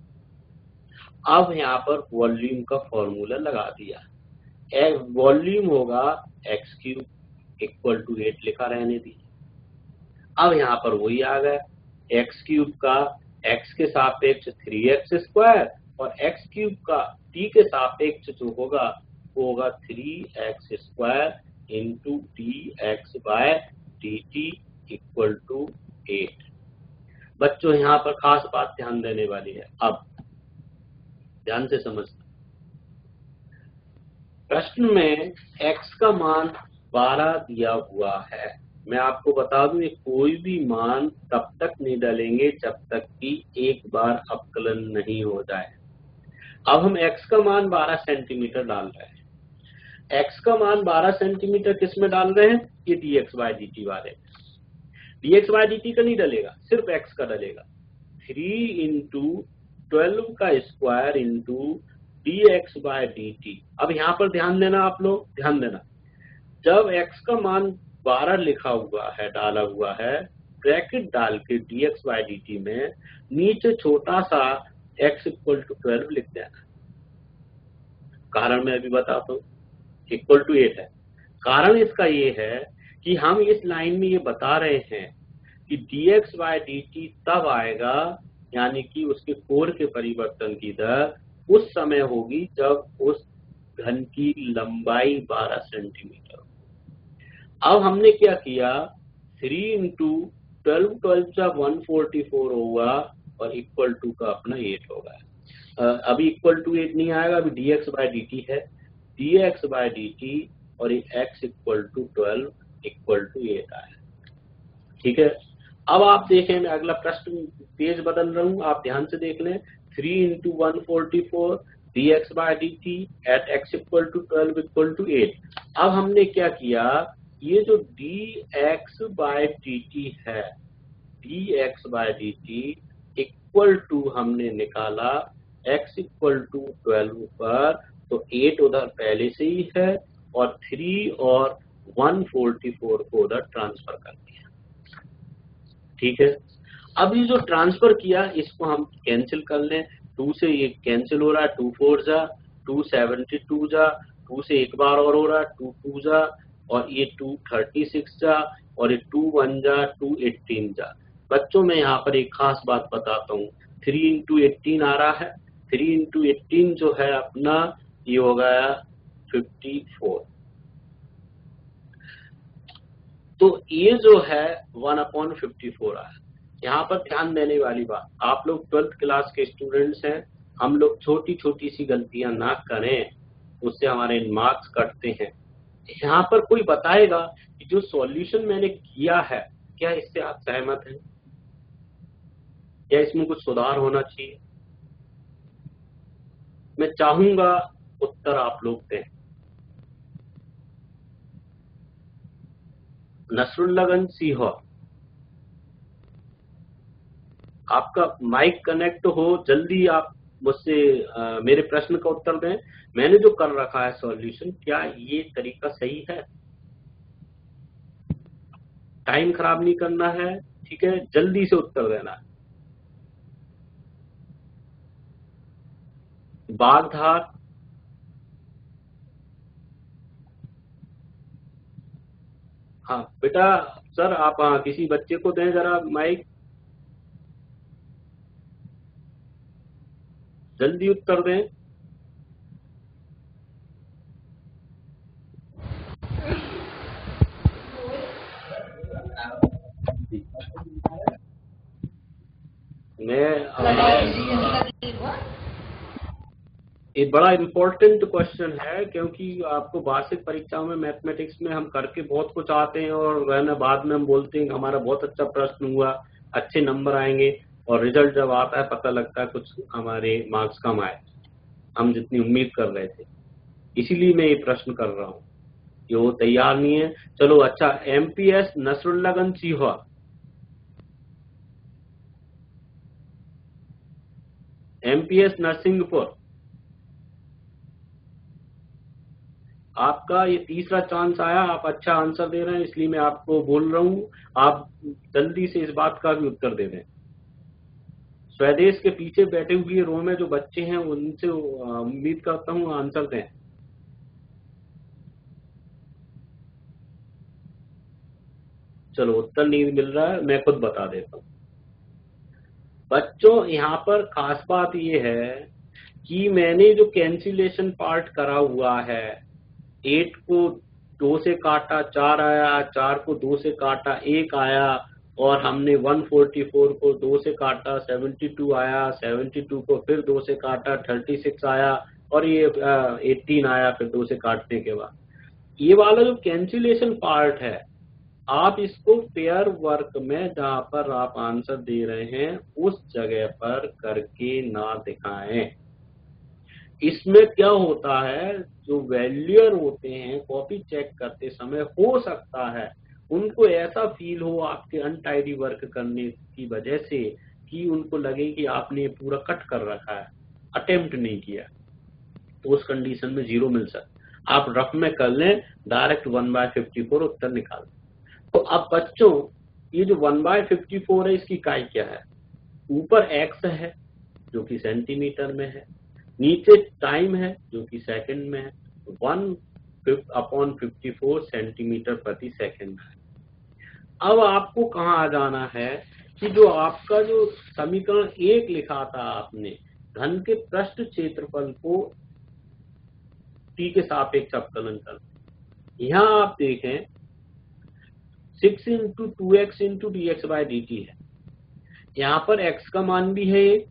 अब यहाँ पर वॉल्यूम का फॉर्मूला लगा दिया, वॉल्यूम होगा x cube equal to eight लिखा रहने दी। अब यहाँ पर वही आ गया, एक्स क्यूब का एक्स के सापेक्ष थ्री एक्स स्क्वायर और एक्स क्यूब का टी के सापेक्ष जो होगा वो होगा three x square into d x by d t equal to eight. बच्चों यहाँ पर खास बात ध्यान देने वाली है, अब ध्यान से समझना। प्रश्न में x का मान बारह दिया हुआ है। मैं आपको बता दूं ये कोई भी मान तब तक नहीं डालेंगे जब तक कि एक बार अपकलन नहीं हो जाए। अब हम x का मान बारह सेंटीमीटर डाल रहे हैं। x का मान बारह सेंटीमीटर किस में डाल रहे हैं, ये dx बाय dt वाले। dx बाय dt का नहीं डलेगा, सिर्फ x का डलेगा। थ्री इंटू ट्वेल्व का square into d x by d t. अब यहाँ पर ध्यान देना, आप लोग ध्यान देना, जब x का मान बारह लिखा हुआ है, डाला हुआ है, ब्रैकेट डाल के dx बाय dt में नीचे छोटा सा x इक्वल टू ट्वेल्व लिख देना। कारण मैं अभी बताता हूँ, इक्वल टू एट है। कारण इसका ये है कि हम इस लाइन में ये बता रहे हैं कि dx बाय dt तब आएगा, यानी कि उसके कोण के परिवर्तन की दर उस समय होगी जब उस घन की लंबाई बारह सेंटीमीटर। अब हमने क्या किया, थ्री इंटू ट्वेल्व ट्वेल्व का वन फोर्टी फोर होगा और इक्वल टू का अपना एट होगा। अभी इक्वल टू एट नहीं आएगा, अभी dx बाय dt है, dx बाय dt और ये x equal to twelve equal to eight आया। ठीक है, अब आप देखें, मैं अगला प्रश्न पेज बदल रहा हूं, आप ध्यान से देख लें। Three into one forty four d x by d t at x equal to twelve equal to eight. अब हमने क्या किया, ये जो d x by d t है, d x by d t equal to हमने निकाला x इक्वल टू ट्वेल्व पर, तो एट उधर पहले से ही है और थ्री और वन फोर्टी फोर को उधर ट्रांसफर कर दिया। ठीक है, अब ये जो ट्रांसफर किया इसको हम कैंसिल कर लें, टू से ये कैंसिल हो रहा है, टू फोर जा, टू सेवेंटी टू जा, टू से एक बार और हो रहा है, टू टू जा, और ये टू थर्टी सिक्स जा, और ये टू वन जा, टू एटीन जा। बच्चों में यहाँ पर एक खास बात बताता हूँ, थ्री इंटू एटीन आ रहा है, थ्री इंटू एटीन जो है अपना ये हो गया फिफ्टी फोर। तो ये जो है वन अपॉन फिफ्टी फोर आया। यहाँ पर ध्यान देने वाली बात, आप लोग ट्वेल्थ क्लास के स्टूडेंट्स हैं, हम लोग छोटी छोटी सी गलतियां ना करें, उससे हमारे मार्क्स कटते हैं। यहाँ पर कोई बताएगा कि जो सॉल्यूशन मैंने किया है क्या इससे आप सहमत हैं, या इसमें कुछ सुधार होना चाहिए? मैं चाहूंगा उत्तर आप लोग दें। नसरुल्लागंज सीहोर, आपका माइक कनेक्ट हो, जल्दी आप मुझसे मेरे प्रश्न का उत्तर दें। मैंने जो कर रखा है सॉल्यूशन, क्या ये तरीका सही है? टाइम खराब नहीं करना है, ठीक है, जल्दी से उत्तर देना है। बागधार, हाँ बेटा, सर आप हाँ किसी बच्चे को दें जरा माइक, जल्दी उत्तर दें। मैं ये बड़ा इम्पोर्टेंट क्वेश्चन है, क्योंकि आपको वार्षिक परीक्षाओं में मैथमेटिक्स में हम करके बहुत कुछ आते हैं और वह ना बाद में हम बोलते हैं कि हमारा बहुत अच्छा प्रश्न हुआ, अच्छे नंबर आएंगे, और रिजल्ट जब आता है पता लगता है कुछ हमारे मार्क्स कम आए, हम जितनी उम्मीद कर रहे थे। इसीलिए मैं ये प्रश्न कर रहा हूँ, ये वो तैयार नहीं है। चलो अच्छा, एमपीएस नसरुल्लागंज सीहोर, एमपीएस नरसिंहपुर, आपका ये तीसरा चांस आया, आप अच्छा आंसर दे रहे हैं, इसलिए मैं आपको बोल रहा हूँ, आप जल्दी से इस बात का भी उत्तर दे दें। स्वदेश के पीछे बैठे हुए रो में जो बच्चे हैं उनसे उम्मीद करता हूँ आंसर दें। चलो उत्तर नहीं मिल रहा है, मैं खुद बता देता हूँ। बच्चों यहाँ पर खास बात ये है कि मैंने जो कैंसिलेशन पार्ट करा हुआ है, एट को दो से काटा चार आया, चार को दो से काटा एक आया, और हमने वन फोर्टी फोर को दो से काटा सेवेंटी टू आया, सेवेंटी टू को फिर दो से काटा थर्टी सिक्स आया, और ये एटीन आया फिर दो से काटने के बाद। ये वाला जो कैंसिलेशन पार्ट है, आप इसको पेयर वर्क में जहां पर आप आंसर दे रहे हैं उस जगह पर करके ना दिखाएं। इसमें क्या होता है, जो वैल्यूअर होते हैं कॉपी चेक करते समय हो सकता है उनको ऐसा फील हो आपके अनटाइडी वर्क करने की वजह से कि उनको लगे कि आपने पूरा कट कर रखा है, अटेम्प्ट नहीं किया, तो उस कंडीशन में जीरो मिल सकता। आप रफ में कर लें, direct one by fifty four उत्तर निकाल। तो अब बच्चों ये जो वन बाय फिफ्टी फोर है इसकी इकाई क्या है? ऊपर एक्स है जो कि सेंटीमीटर में है, नीचे टाइम है जो कि सेकंड में है, one upon fifty four centimetre प्रति सेकंड है। अब आपको कहाँ आ जाना है कि जो आपका जो समीकरण एक लिखा था आपने, घन के पृष्ठ क्षेत्रफल को टी के सापेक्ष अवकलन कर, यहाँ आप देखें six into two x into d x by d t है। यहाँ पर x का मान भी है एक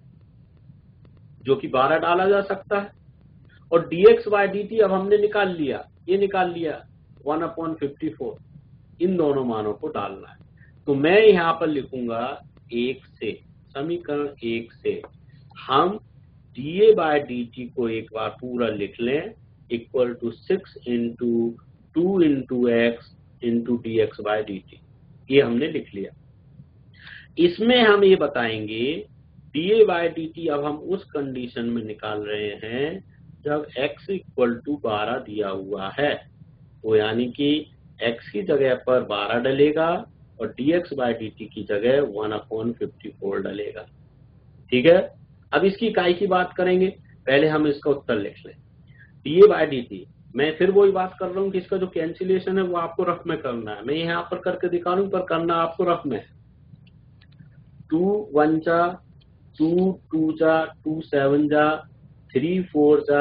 जो कि बारह डाला जा सकता है, और dx बाई डी टी अब हमने निकाल लिया, ये निकाल लिया वन अपॉन फिफ्टी फोर, इन दोनों मानों को डालना है। तो मैं यहाँ पर लिखूंगा एक से, समीकरण एक से हम da बाई डी टी को एक बार पूरा लिख लें, equal to six into two into x into d x by d t, ये हमने लिख लिया। इसमें हम ये बताएंगे da बाई डी टी अब हम उस कंडीशन में निकाल रहे हैं जब x इक्वल टू बारह दिया हुआ है, तो यानी कि x की जगह पर बारह डलेगा और dx बाई डी टी की जगह वन अपॉन फिफ्टी फोर डलेगा। ठीक है, अब इसकी इकाई की बात करेंगे, पहले हम इसका उत्तर लिख लें। da बाई डी टी, मैं फिर वही बात कर रहा हूँ कि इसका जो कैंसिलेशन है वो आपको रफ में करना है, मैं यहाँ पर करके दिखा रहा हूँ पर करना आपको रफ में है। टू वन जा टू, टू जा टू, सेवन जा थ्री, फोर जा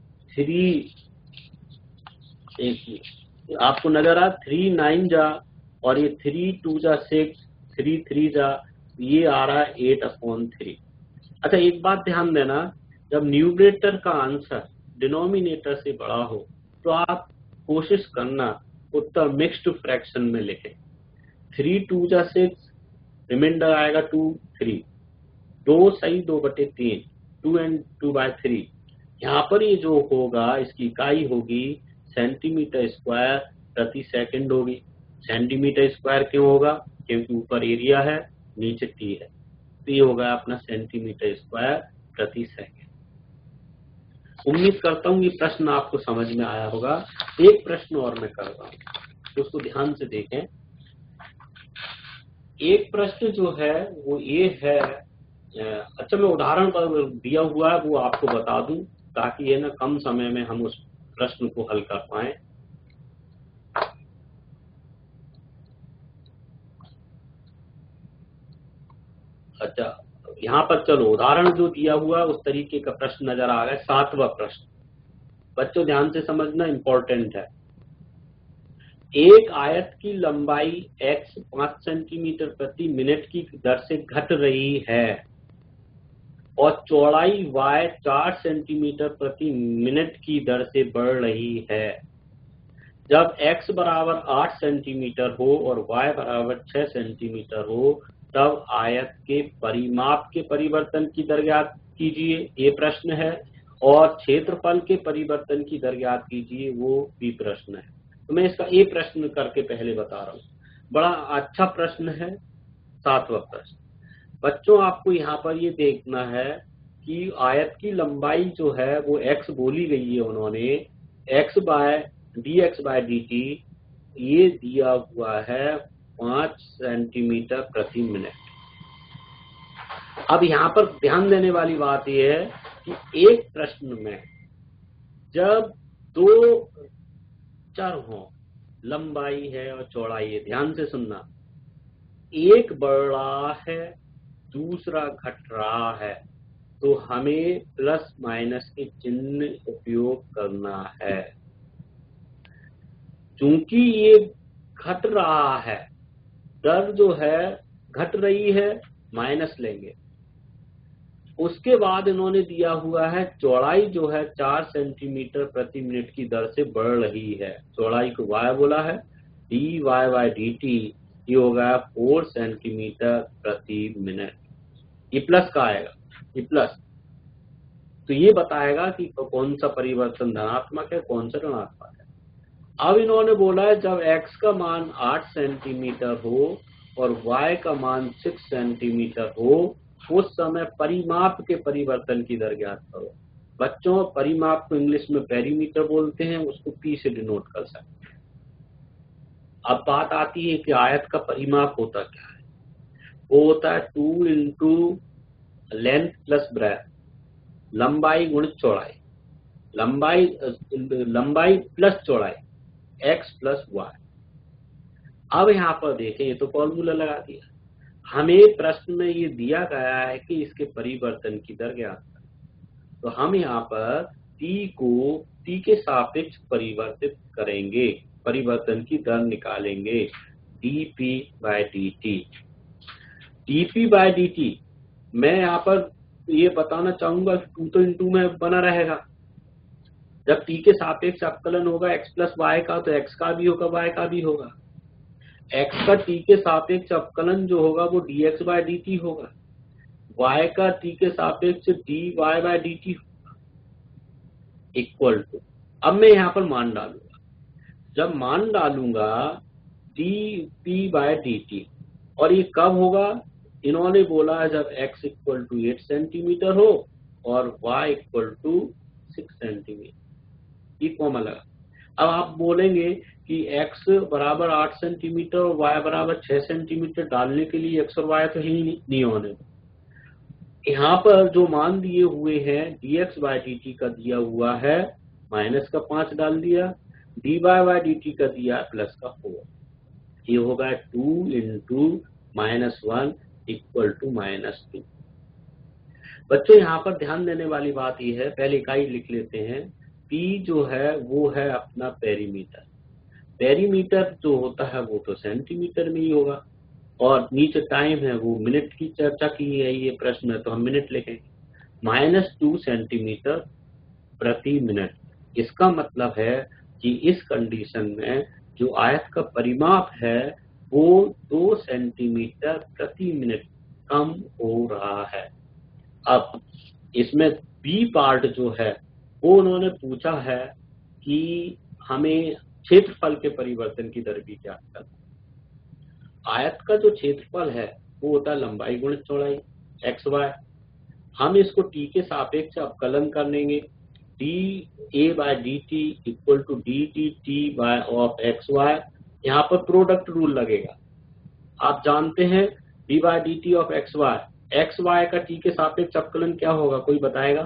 थ्री, एक आपको नजर आ थ्री, नाइन जा और ये थ्री टू जा सिक्स, थ्री थ्री जा, ये आ रहा है एट अपॉन थ्री। अच्छा एक बात ध्यान देना, जब न्यूमरेटर का आंसर डिनोमिनेटर से बड़ा हो तो आप कोशिश करना उत्तर मिक्स्ड फ्रैक्शन में लिखें। थ्री टू जा सिक्स, रिमाइंडर आएगा टू, थ्री, दो सही दो बटे तीन, two and two by three. यहाँ पर ये जो होगा इसकी इकाई होगी सेंटीमीटर स्क्वायर प्रति सेकंड होगी। सेंटीमीटर स्क्वायर क्यों होगा? क्योंकि ऊपर एरिया है, नीचे टी है, तो ये होगा अपना सेंटीमीटर स्क्वायर प्रति सेकंड। उम्मीद करता हूँ ये प्रश्न आपको समझ में आया होगा। एक प्रश्न और मैं कर रहा हूँ, तो उसको ध्यान से देखें। एक प्रश्न जो है वो ये है, अच्छा मैं उदाहरण पर दिया हुआ है वो आपको बता दूं ताकि ये ना कम समय में हम उस प्रश्न को हल कर पाए। अच्छा यहाँ पर चलो उदाहरण जो दिया हुआ उस तरीके का प्रश्न नजर आ रहा है। सातवां प्रश्न, बच्चों ध्यान से समझना, इंपॉर्टेंट है। एक आयत की लंबाई x पांच सेंटीमीटर प्रति मिनट की दर से घट रही है और चौड़ाई y चार सेंटीमीटर प्रति मिनट की दर से बढ़ रही है। जब x बराबर आठ सेंटीमीटर हो और y बराबर छह सेंटीमीटर हो तब आयत के परिमाप के परिवर्तन की दर ज्ञात कीजिए, ये प्रश्न है। और क्षेत्रफल के परिवर्तन की दर ज्ञात कीजिए, वो भी प्रश्न है। तो मैं इसका ए प्रश्न करके पहले बता रहा हूँ। बड़ा अच्छा प्रश्न है सातवां प्रश्न। बच्चों आपको यहाँ पर ये देखना है कि आयत की लंबाई जो है वो x बोली गई है उन्होंने, x by d x by d t ये दिया हुआ है पांच सेंटीमीटर प्रति मिनट। अब यहाँ पर ध्यान देने वाली बात यह है कि एक प्रश्न में जब दो चर हो, लंबाई है और चौड़ाई है, ध्यान से सुनना, एक बढ़ रहा है दूसरा घट रहा है, तो हमें प्लस माइनस के चिन्ह उपयोग करना है। चूंकि ये घट रहा है, दर जो है घट रही है, माइनस लेंगे। उसके बाद इन्होंने दिया हुआ है चौड़ाई जो है चार सेंटीमीटर प्रति मिनट की दर से बढ़ रही है। चौड़ाई को y बोला है, d y by d t ये होगा फोर सेंटीमीटर प्रति मिनट। ये प्लस का आएगा, ये प्लस, तो ये बताएगा कि कौन सा परिवर्तन धनात्मक है कौन सा ऋणात्मक है। अब इन्होंने बोला है जब x का मान आठ सेंटीमीटर हो और y का मान छह सेंटीमीटर हो उस समय परिमाप के परिवर्तन की दर ज्ञात करो। बच्चों परिमाप को इंग्लिश में पेरीमीटर बोलते हैं, उसको p से डिनोट कर सकते हैं। अब बात आती है कि आयत का परिमाप होता क्या है। वो होता है two into length plus breadth, लंबाई गुणित चौड़ाई, लंबाई लंबाई प्लस चौड़ाई, x प्लस वाई। अब यहाँ पर देखें, ये तो फॉर्मूला लगा दिया। हमें प्रश्न में ये दिया गया है कि इसके परिवर्तन की दर ज्ञात करें, तो हम यहाँ पर t को t के सापेक्ष परिवर्तित करेंगे, परिवर्तन की दर निकालेंगे, dp by dt। dp by dt मैं यहाँ पर ये बताना चाहूंगा कि टू तो इंटू में बना रहेगा। जब t के सापेक्ष अवकलन होगा x प्लस वाई का, तो x का भी होगा y का भी होगा। x का t के सापेक्ष अवकलन जो होगा वो dx बाय dt होगा, y का t के सापेक्ष dy बाय dt होगा, इक्वल टू। अब मैं यहाँ पर मान डालूंगा, जब मान डालूंगा dp बाय dt, और ये कब होगा? इन्होंने बोला है जब x equal to eight centimetre हो और y equal to six centimetre, ये कॉमा लगा। अब आप बोलेंगे कि x बराबर आठ सेंटीमीटर और y बराबर छह सेंटीमीटर डालने के लिए x और y तो ही नहीं होने। यहाँ पर जो मान दिए हुए हैं dx बाय dt का दिया हुआ है माइनस का पांच डाल दिया, dy बाय dt का दिया प्लस का फोर, ये होगा two into minus one equal to minus two. बच्चों यहाँ पर ध्यान देने वाली बात यह है, पहले इकाई लिख लेते हैं। P जो है वो है अपना पेरीमीटर, पेरीमीटर जो होता है वो तो सेंटीमीटर में ही होगा, और नीचे टाइम है वो मिनट की चर्चा की है, ये प्रश्न है तो हम मिनट लिखेंगे। माइनस टू सेंटीमीटर प्रति मिनट। इसका मतलब है कि इस कंडीशन में जो आयत का परिमाप है वो दो सेंटीमीटर प्रति मिनट कम हो रहा है। अब इसमें बी पार्ट जो है वो उन्होंने पूछा है कि हमें क्षेत्रफल के परिवर्तन की दर भी ज्ञात करना। आयत का जो क्षेत्रफल है वो होता है लंबाई गुणित चौड़ाई एक्स वाई। हम इसको टी के सापेक्ष अवकलन करेंगे, d a by d t equal to d t t by of x y. यहाँ पर प्रोडक्ट रूल लगेगा। आप जानते हैं d by d t of x y, x y का टी के सापेक्ष अवकलन क्या होगा, कोई बताएगा?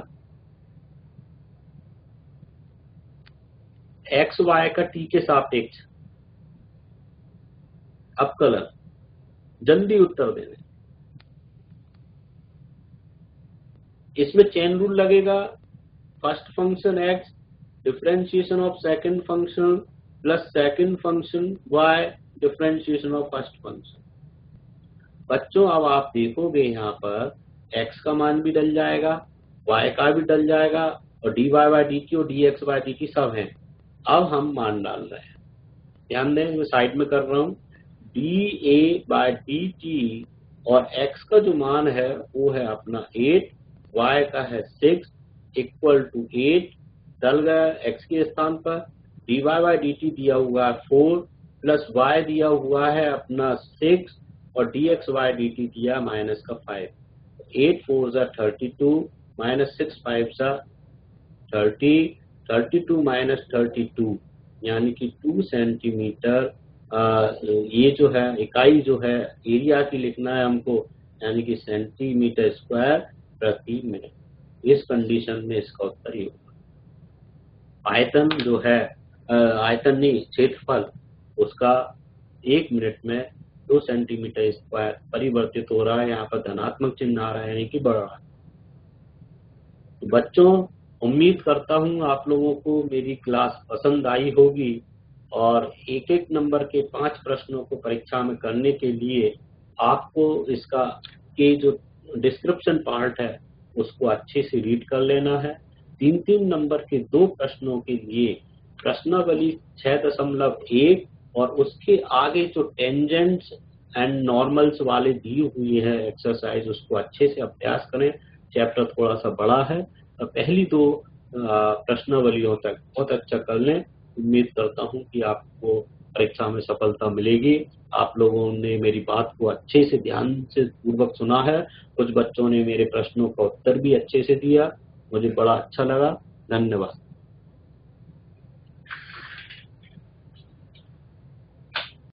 एक्स वाई का टी के सापेक्ष अवकलन, जल्दी उत्तर देने। इसमें चेन रूल लगेगा, first function x differentiation of second function plus second function y differentiation of first function. बच्चों अब आप देखोगे यहाँ पर x का मान भी डल जाएगा, y का भी डल जाएगा, और dy बाय डी टी और dx बाय डी टी सब हैं। अब हम मान डाल रहे हैं, ध्यान दें, मैं साइड में कर रहा हूँ। da बाय डी टी और x का जो मान है वो है अपना एट, y का है सिक्स इक्वल टू एट, डल गया x के स्थान पर। dy बाय डी टी दिया हुआ है फोर प्लस y दिया हुआ है अपना सिक्स और dx बाय डी टी दिया माइनस का फाइव। एट फोर जा thirty two minus six five जा thirty, thirty two minus thirty two यानी कि टू सेंटीमीटर। आ, ये जो है इकाई जो है एरिया की लिखना है हमको, यानी कि सेंटीमीटर स्क्वायर प्रति मिनट। इस कंडीशन में इसका उत्तर ही होगा। आयतन जो है आयतन नहीं क्षेत्रफल, उसका एक मिनट में दो सेंटीमीटर स्क्वायर परिवर्तित हो रहा है। यहाँ पर धनात्मक चिन्ह आ रहा है यानी कि बढ़ रहा है। तो बच्चों, उम्मीद करता हूँ आप लोगों को मेरी क्लास पसंद आई होगी, और एक एक नंबर के पांच प्रश्नों को परीक्षा में करने के लिए आपको इसका के जो डिस्क्रिप्शन पार्ट है उसको अच्छे से रीड कर लेना है। तीन तीन नंबर के दो प्रश्नों के लिए प्रश्नावली छह दशमलव एक और उसके आगे जो टेंजेंट्स एंड नॉर्मल्स वाले दी हुई है एक्सरसाइज, उसको अच्छे से अभ्यास करें। चैप्टर थोड़ा सा बड़ा है, तो पहली दो प्रश्नावलियों तक बहुत अच्छा कर लें। उम्मीद करता हूं कि आपको परीक्षा में सफलता मिलेगी। आप लोगों ने मेरी बात को अच्छे से ध्यान से पूर्वक सुना है। कुछ बच्चों ने मेरे प्रश्नों का उत्तर भी अच्छे से दिया, मुझे बड़ा अच्छा लगा। धन्यवाद।